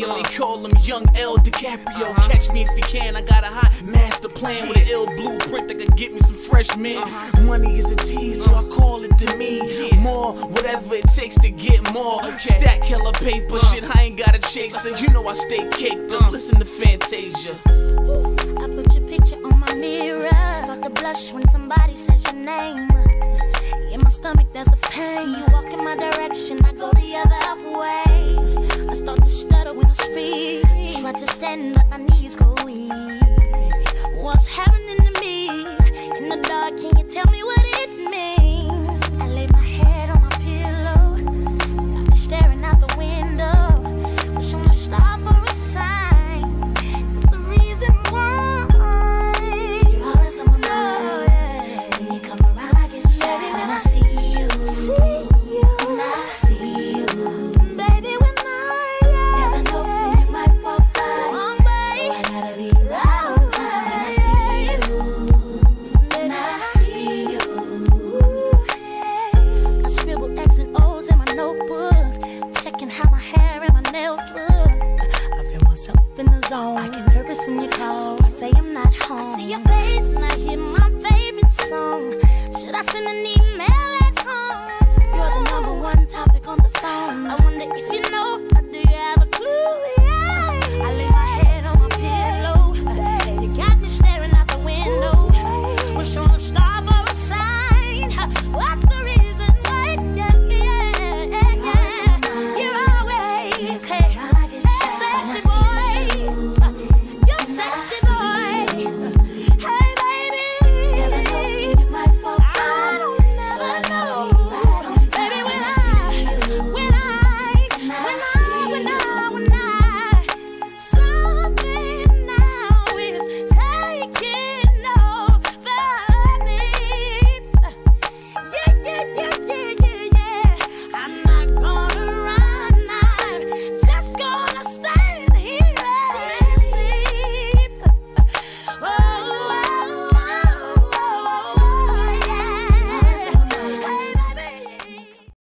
Romeo, they call him Young L DiCaprio. Catch me if you can, I got a hot master plan with an ill blueprint that could get me some fresh men. Money is a tease, so I call it to me. More, whatever it takes to get more. Stack hella paper, shit, I ain't got a chaser. You know I stay caked up, listen to Fantasia. I put your picture on my mirror. Start to blush when somebody says your name. In my stomach there's a pain. See you walk in my direction, I go the other way. I start to stutter when I speak. Try to stand but my knees go weak. What's happening to me? In the dark, can you tell me what it means? I lay my head on my pillow, got me staring out the window. Wish on a star for a sign. It's the reason why you're always on my mind. When you come around I get shy. When I see you, when I see you, baby, when I never know when you might walk by. So I gotta be right on time. When I see you, when I see you, I scribble X and O's in my notebook, checking how my hair and my nails look. I feel myself in the zone. I get nervous when you call, so I say I'm not home. I see your face and I hear my favorite song. Should I send an email?